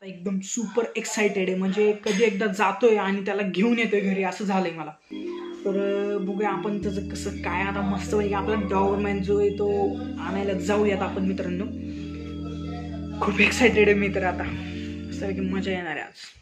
एकदम super excited आहे, म्हणजे कधी एकदा जातोय आणि त्याला घेऊन येतोय घरी असं झालंय मला. तर बघूया आपण त्याचं कसं काय. आता मस्त म्हणजे आपला डॉबरमॅन जो आहे तो आणायला जाऊयात आपण मित्रांनो. खूप एक्साइटेड आहे मी तर. आता मस्तपैकी मजा येणार आहे आज.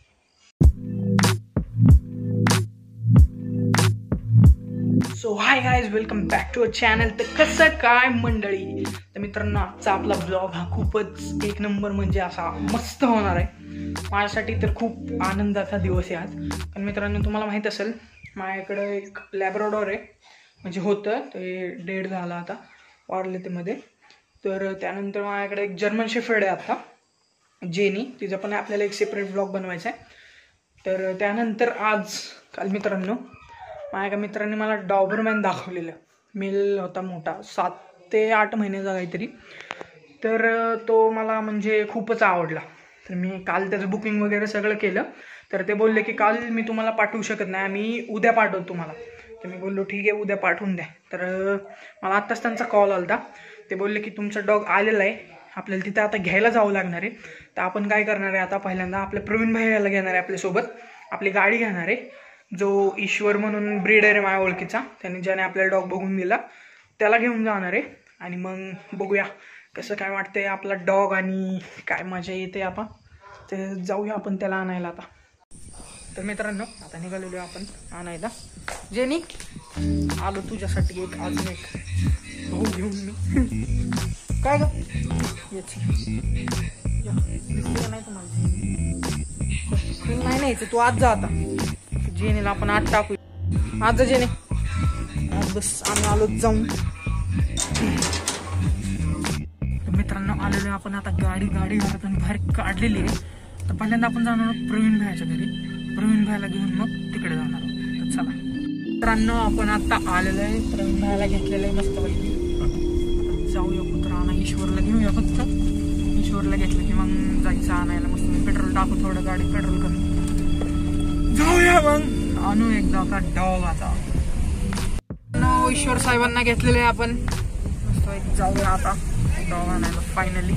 So hi guys, welcome back to a channel. तर कसं काय मंडळी, तर मित्रांनो आजचा आपला ब्लॉग हा खूपच एक नंबर म्हणजे असा मस्त होणार आहे माझ्यासाठी. तर खूप आनंदाचा दिवस आहे आज. पण मित्रांनो तुम्हाला माहीत असेल माझ्याकडं एक लॅब्राडॉर आहे, म्हणजे होतं ते डेड झालं आता, वारले ते मध्ये. तर त्यानंतर माझ्याकडे एक जर्मन शेफर्ड आहे आता, जेनी. तिचं पण आपल्याला एक सेपरेट ब्लॉग बनवायचा आहे. तर त्यानंतर काल मित्रांनो माझ्या एका मित्रांनी मला डॉबरमॅन दाखवलेलं. मेल होता मोठा, 7 ते 8 महिन्याचा काहीतरी. तर तो मला म्हणजे खूपच आवडला. तर मी काल त्याचं बुकिंग वगैरे सगळं केलं. तर ते बोलले की काल मी तुम्हाला पाठवू शकत नाही, आम्ही उद्या पाठवतो तुम्हाला. तर मी बोललो ठीक आहे, उद्या पाठवून द्या. तर मला आत्ताच त्यांचा कॉल आला. ते बोलले की तुमचा डॉग आलेला आहे, आपल्याला तिथं आता घ्यायला जावं लागणार आहे. तर आपण काय करणार आहे, आता पहिल्यांदा आपल्या प्रवीण भाईला घेणार आहे आपल्यासोबत. आपली गाडी घेणार आहे. जो ईश्वर म्हणून ब्रीडर आहे माझ्या ओळखीचा, त्याने ज्याने आपल्याला डॉग बघून दिला त्याला घेऊन जाणार आहे. आणि मग बघूया कसं काय वाटतंय आपला डॉग आणि काय मजा येते. आपण तर जाऊया आपण त्याला आणायला आता. तर मित्रांनो आता निघालेलो आपण आणायला. जेनी आलो तुझ्यासाठी एक अजून एक भाऊ घेऊन मी. काय ग नाही तुम्हाला नाही तू आज जा. आता जेनीला आपण आत टाकू. आज जा जेने, आज बस आम्ही आलो जाऊन. मित्रांनो आलेलो आपण आता. गाडी घरातून बाहेर काढलेली आहे. तर पहिल्यांदा आपण जाणार आहोत प्रवीण भाईच्या घरी. प्रवीण भाईला घेऊन मग तिकडे जाणार आहोत. तर चला मित्रांनो आपण आता आलेलो आहे, प्रवीण भाईला घेतलेलं आहे मस्त पैकी. जाऊया कुत्रा आणा, ईश्वरला घेऊया फक्त. ईश्वरला घेतलं की मग जायचं आणायला. मस्त पेट्रोल टाकू, थोडं गाडी पेट्रोल कमी जाऊया मग आणू एकदा का डॉग. आता ईश्वर साहेबांना घेतलेले आहे आपण. मस्त जाऊया आता डॉग आणायला फायनली.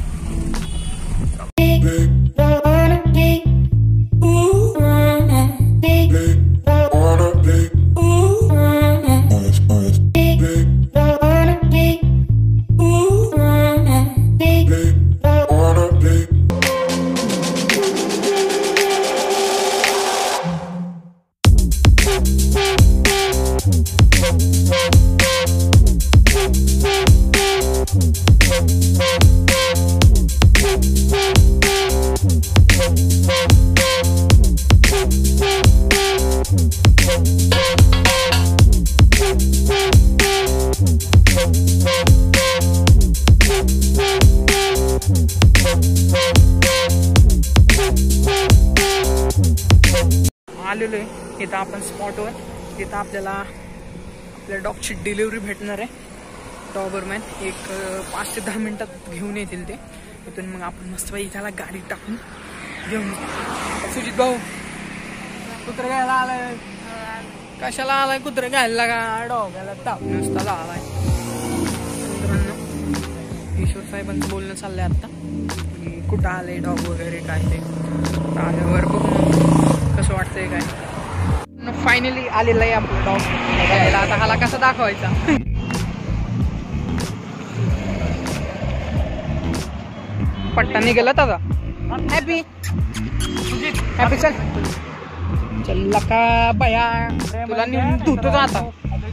आलेलो आहे इथं आपण स्पॉटवर. तिथं आपल्याला आपल्या डॉगची डिलिव्हरी भेटणार आहे. डॉबरमॅन एक 5 ते 10 मिनिटात घेऊन येतील ते. तिथून मग आपण मस्त पाहिजे त्याला गाडीत टाकून घेऊन. सुजित भाऊ कुत्रं घ्यायला आलाय. कशाला आलाय कुत्रं घ्यायला का? डॉगाला ताप नुसता आलाय. ईश्वर साहेबांचं बोलणं चाललंय आता की कुठं आलंय डॉग वगैरे काय ते. आल्यावर बघून कसं वाटतंय काय. फायनली आलेलं आहे आपलं डॉग. आता हाला कसा दाखवायचा. पट्टा निघाला त्याचा. हॅपी हॅपी चल चल का बया, तुला नेऊन धुतो आता.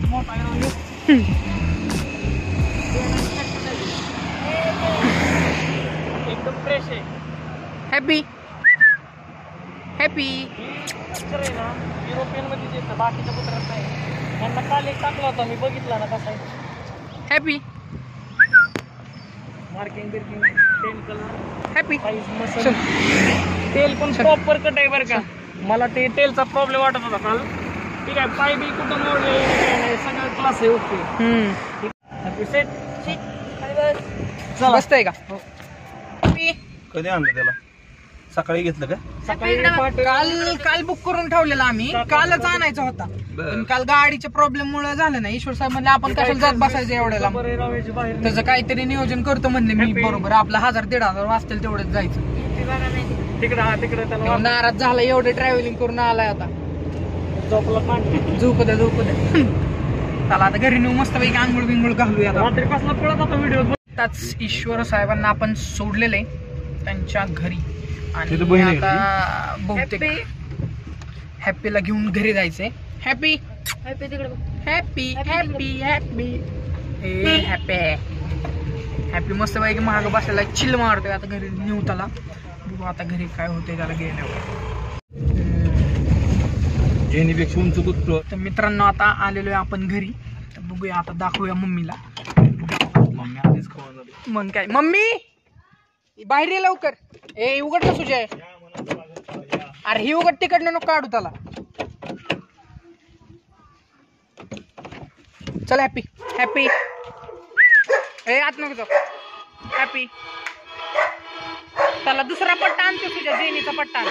एकदम फ्रेश आहे. हॅपी हॅपी युरोपियन मध्ये येतं, बाकीच्या कुत्र्यात नाही. यांना काल एक टाकला होता मी, बघितला ना कसा आहे. हॅपी मार्किंग बिर्किंग तेल कलर हॅपी मसल. तेल पण प्रॉपर कट आहे बरं का. मला ते तेलचा प्रॉब्लेम वाटत होता काल. ठीक आहे, पाय बी कुठं मोडले सगळं क्लास आहे. ओके हॅपी सेट मस्त आहे का. कधी आणलं त्याला? सकाळी घेतलं का? सकाळी काल बुक करून ठेवलेला आम्ही. कालच आणायचा होता पण काल गाडीच्या प्रॉब्लेम मुळे झालं नाही. ईश्वर साहेब म्हणले आपण कशाला जात बसायचं एवढ्याला, त्याचं काहीतरी नियोजन करतो म्हणले मी. बरोबर आपला 1000-1500 वाचतील तेवढंच जायचं. तिकडे त्याला नाराज झाला, एवढे ट्रॅव्हलिंग करून आलाय आता. झोपू द्या त्याला आता घरी नेऊ मस्त पैकी आंघोळ बिंघोळ घालूया. रात्रीपासून पळत आता व्हिडिओ. त्याच ईश्वर साहेबांना आपण सोडलेले त्यांच्या घरी आणि आता बहुतेक हॅपीला घेऊन घरी जायचंय. हॅपी मस्त पैकी महाग बसायला चिल मारतोय. आता घरी नेऊ त्याला, बघू आता घरी काय होतंय त्याला गेल्यावर. तर मित्रांनो आता आलेलो आहे आपण घरी. तर बघूया आता, दाखवूया मम्मीला. मग काय मम्मी बाहेर ये लवकर. ए उघड ना सुजय. अरे ही उघड तिकडनं नको काढू त्याला. चल हॅपी ए आत नको जाऊ. हॅपी त्याला दुसरा पट्टा आणतो, तुझ्या जेनीचा पट्टा.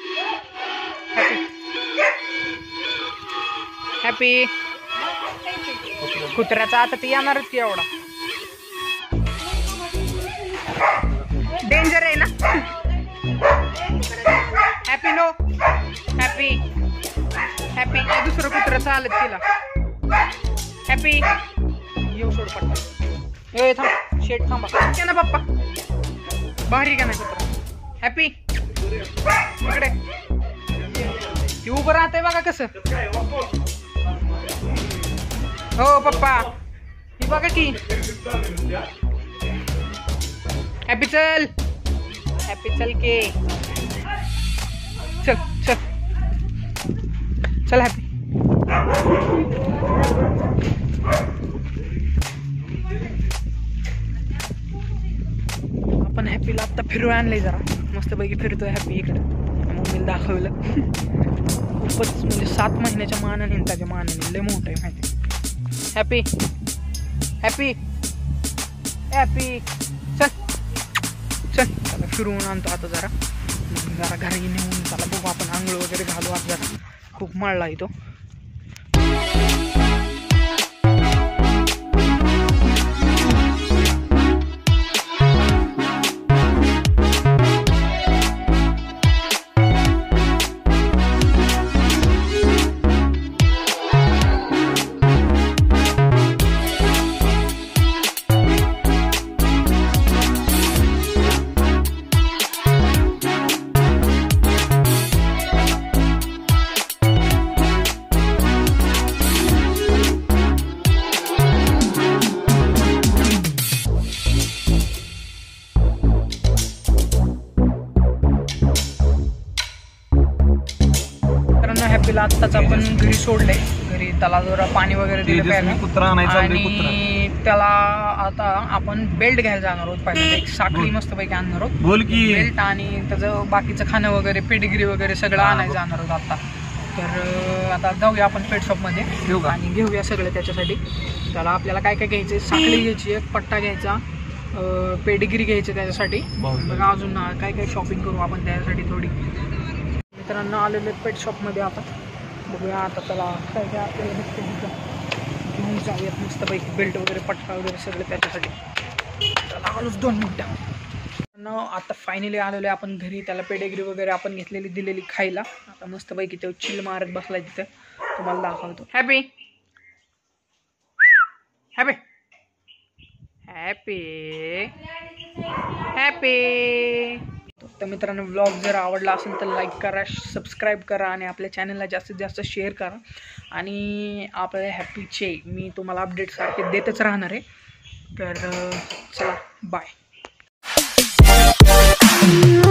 हॅपी कुत्र्याचा आता ते येणारच की, एवढा डेंजर आहे ना. हॅपी नो हॅपी दुसरं कुत्र चालत तिला. हॅपी येऊ सोड पट्टा. ए थांब शेट थांबा क्या ना पप्पा. भारी का नाही कुत्रा. हॅपी इकडे ती उभं राहतंय बघा कसं. हो पप्पा ही बघा की. हॅपी चल के चल हॅपी. आपण हॅपीला आता फिरवाय आणलंय, जरा मस्त पैकी फिरतोय हॅपी. इकडे मम्मीला दाखवलं. खूपच म्हणजे 7 महिन्याच्या मानाने त्याच्या मानाने लय मोठं आहे माहिती. हॅपी चल त्याला फिरवून आणतो आता. जरा घरी नेऊन त्याला बघू आपण, आंघोळ वगैरे घालू. आज जरा खूप मळला आहे तो. हॅपीला आत्ताच आपण घरी सोडलंय. घरी त्याला जरा पाणी वगैरे दिलं प्यायला आणि त्याला आता आपण बेल्ट घ्यायला जाणार आहोत. पहिले एक साखळी मस्त पैकी आणणार आहोत, बेल्ट आणि त्याचं बाकीचं खाणं वगैरे पेडिग्री वगैरे सगळं आणायला जाणार आहोत आता. तर आता जाऊया आपण पेट शॉप मध्ये आणि घेऊया सगळं त्याच्यासाठी. त्याला आपल्याला काय काय घ्यायचं, साखळी घ्यायची, एक पट्टा घ्यायचा, पेडिग्री घ्यायची त्याच्यासाठी. बघा अजून काय काय शॉपिंग करू आपण त्याच्यासाठी थोडी. मित्रांनो आलेले पेट शॉपमध्ये आपण बघूया आता त्याला काय काय आपल्याला घेऊन जाऊयात मस्तपैकी. बेल्ट वगैरे पट्टा वगैरे सगळं त्याच्यासाठी. त्याला आलोच 2 मिनिटं. आता फायनली आलेलो आहे आपण घरी. त्याला पेडिग्री वगैरे आपण घेतलेली दिलेली खायला. आता मस्तपैकी तो चिल मारत बसलाय तिथं, तुम्हाला दाखवतो. हॅपी तर मित्रांनो व्लॉग जर आवडला असेल तर लाईक करा, सबस्क्राईब करा आणि आपल्या चॅनलला जास्तीत जास्त शेअर करा. आणि आपल्या हॅपीचे मी तुम्हाला अपडेट सारखे देतच राहणार आहे. तर चला बाय.